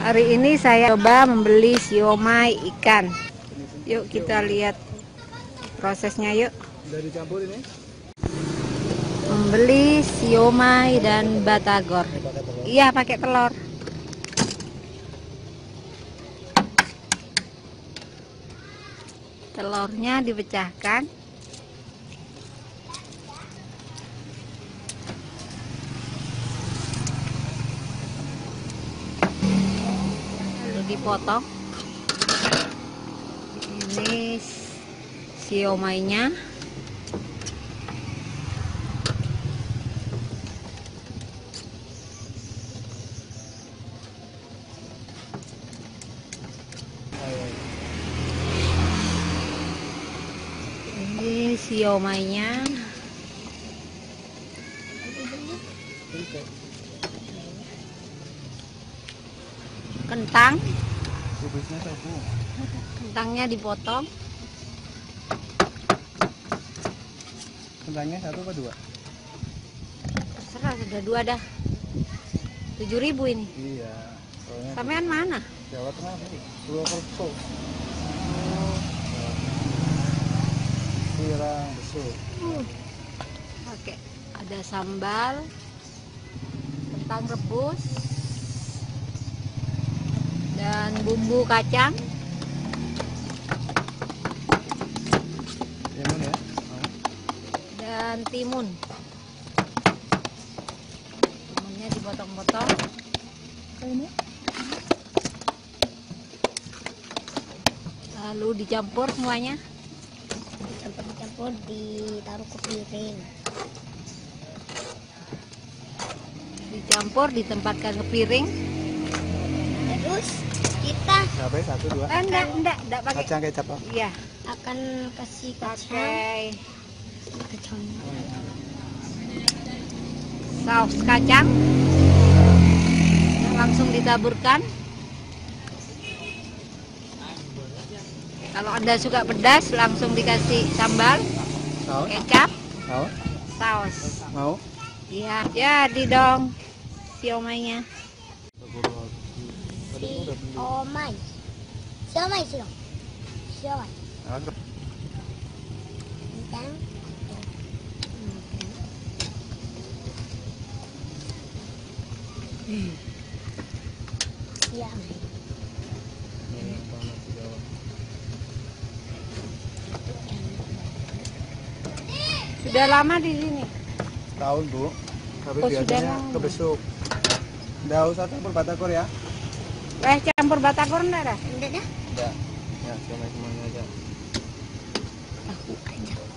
Hari ini saya coba membeli siomay ikan. Yuk kita lihat prosesnya yuk. Udah dicampur ini? Membeli siomay dan batagor. Iya, pakai telur. Telurnya dipecahkan. Lalu dipotong. Ini siomaynya. Ini siomaynya. Kentang. Kentangnya dipotong. Kentangnya 1 apa 2? Terserah, sudah 2 dah. 7.000 ini. Iya. Sampean mana? Jawa Tengah Bu. Purwokerto. Pirang besuk. Oke, ada sambal, kentang rebus, dan bumbu kacang. Timun ya. Dan timun. Timunnya dipotong-potong. Ini. Lalu dicampur semuanya. Dicampur, ditaruh ke piring. Dicampur, ditempatkan ke piring. Terus kita Cabai 1 2. Enggak pakai. Kacang kecap Pak. Iya, akan kasih pakai kacang. saus kacang. Langsung ditaburkan. Kalau Anda suka pedas, langsung dikasih sambal, Saus? kecap, Saus? saus. Mau? Iya, jadi dong siomaynya. Siomay. Siomay sih dong. Siomay. Kentang. Siomay. Sudah lama di sini. Tahun Bu. Tapi Oh, biasanya sudah lama. kebesuk. Nggak usah campur batagor ya? Campur batagor enggak dah? Enggak dah. Enggak. Ya, cuma semuanya aja. Aku aja.